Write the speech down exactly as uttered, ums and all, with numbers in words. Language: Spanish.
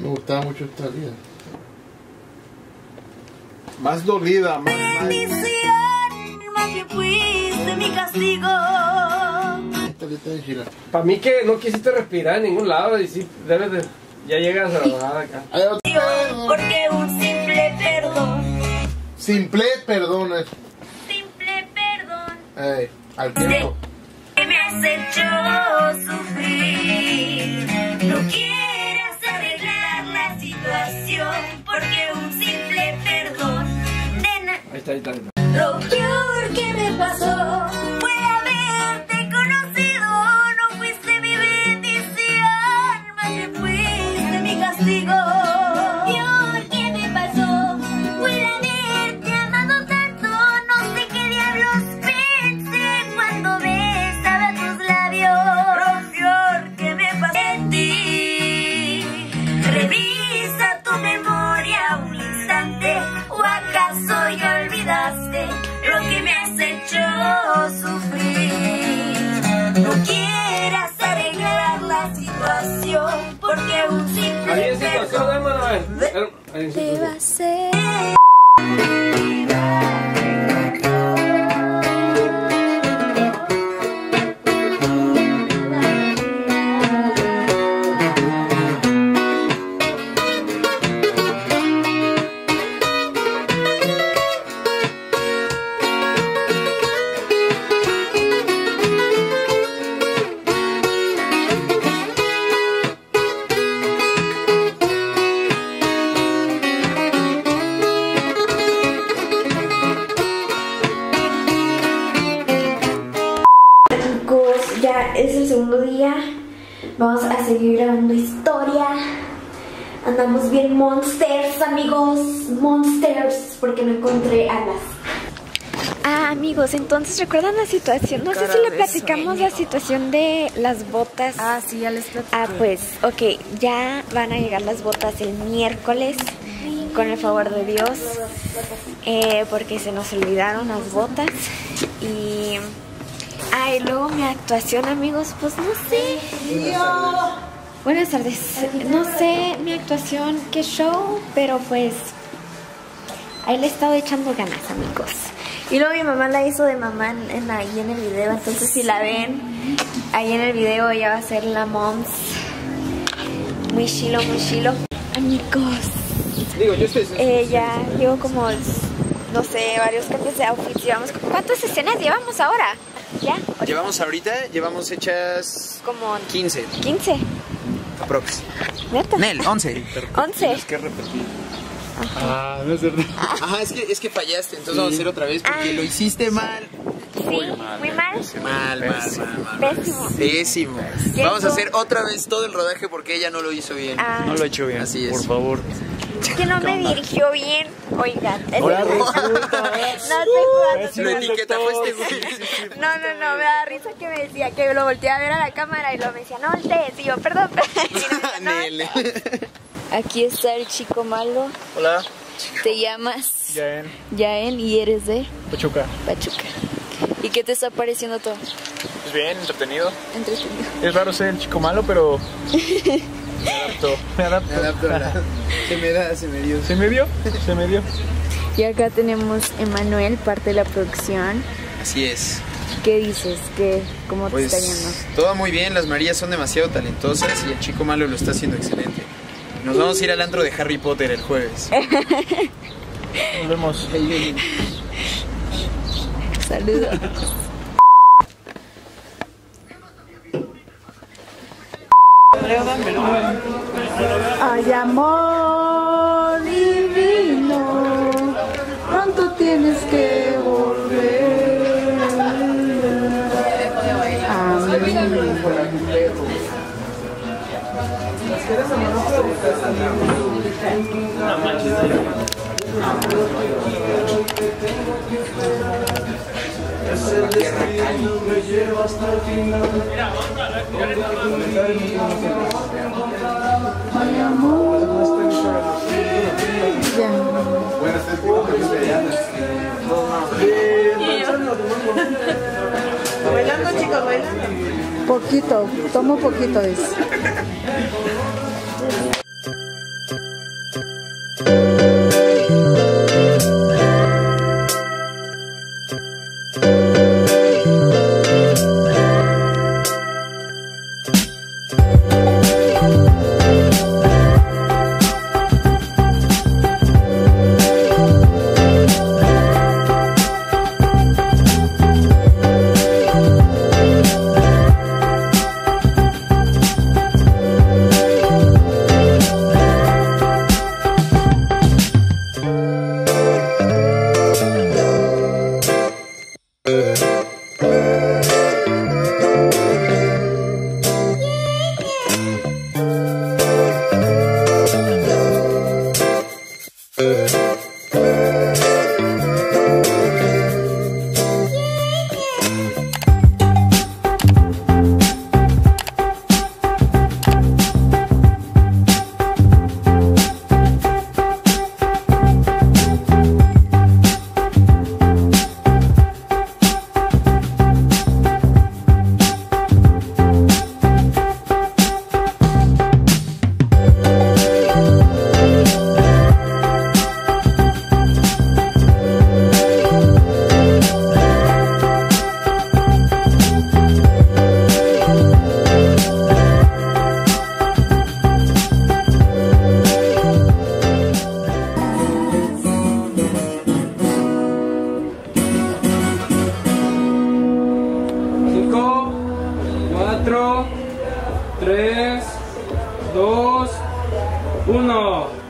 Me gustaba mucho esta vida. Más dolida, más... Más que fuiste mi castigo. Esta letra de Sheila. Para mí que no quisiste respirar en ningún lado y sí, debes de... Ya llegas a la acá. Porque un simple perdón. Simple perdón. Simple perdón. Ey, al tiempo. Que me has hecho sufrir. No quieras arreglar la situación. Porque un simple perdón. Nena. Ahí está, ahí está, ahí está. Lo peor que me pasó fue haberte conocido. No fuiste mi bendición, más que fuiste mi castigo. Lo peor que me pasó fue haberte amado tanto. No sé qué diablos pensé cuando besaba tus labios. Lo peor que me pasó en ti. Revisa tu memoria un instante. ¿O acaso ya olvidaste lo que me has hecho sufrir? No quieras arreglar la situación, porque un simple Ahí en situación, hermano, a ver. Ahí en te situación. va a ser. Ya es el segundo día. Vamos a seguir grabando historia. Andamos bien monsters, amigos. Monsters, porque no encontré a las... Ah, amigos, entonces ¿recuerdan la situación? No sé si le platicamos la situación de las botas. Ah, sí, ya les platico. Ah, pues, ok, ya van a llegar las botas el miércoles, con el favor de Dios, eh, porque se nos olvidaron las botas. Y... Ah, y luego mi actuación, amigos, pues no sé. Buenas tardes. No sé mi actuación, qué show, pero pues ahí le he estado echando ganas, amigos. Y luego mi mamá la hizo de mamá en, en ahí en el video, entonces si la ven ahí en el video ella va a ser la moms. Muy chilo, muy chilo. Amigos, Digo, yo estoy... eh, ya llevo como, no sé, varios cambios de outfits. Llevamos, ¿cuántas escenas llevamos ahora? ¿Ya? Llevamos ahorita, llevamos hechas Como quince, quince. aprox. ¿Neta? Nel, once. once. Tienes que repetir. Ah, no es verdad. Ajá, es que, es que fallaste, entonces vamos a hacer otra vez porque Ah. lo hiciste mal. Sí, muy mal. Mal, mal, mal, mal. Pésimo. Pésimo. ¿Qué Vamos a hizo? hacer otra vez todo el rodaje porque ella no lo hizo bien. Ah, No lo he hecho bien. Así es. Por favor. que no me dirigió bien. Oigan. Ahora No resulta. sé Si lo etiqueta fue este güey. No, no, no, me da risa que me decía que lo volteaba a ver a la cámara y lo me decía, no voltees. Y yo, perdón. Y me decía, no. Nel. Aquí está el chico malo. Hola. Te llamas Yael. Yael y eres de Pachuca. Pachuca. ¿Y qué te está pareciendo todo? Pues bien, entretenido. Entretenido. Es raro ser el chico malo, pero me adapto. Me adapto. Me adapto, me adapto. Se me da, se me dio. ¿Se me dio? Se me dio. Y acá tenemos Emanuel, parte de la producción. Así es. ¿Qué dices? ¿Qué, ¿Cómo te está yendo? Pues todo muy bien, las Marías son demasiado talentosas y el chico malo lo está haciendo excelente. Nos vamos a ir al antro de Harry Potter el jueves. Nos vemos. Saludos. Ay, amor divino, pronto tienes que volver a mí. Es el destino, me lleva hasta el final. Ay, amor. Bailando, chicos, bailando. Poquito, tomo poquito de eso. dos, uno.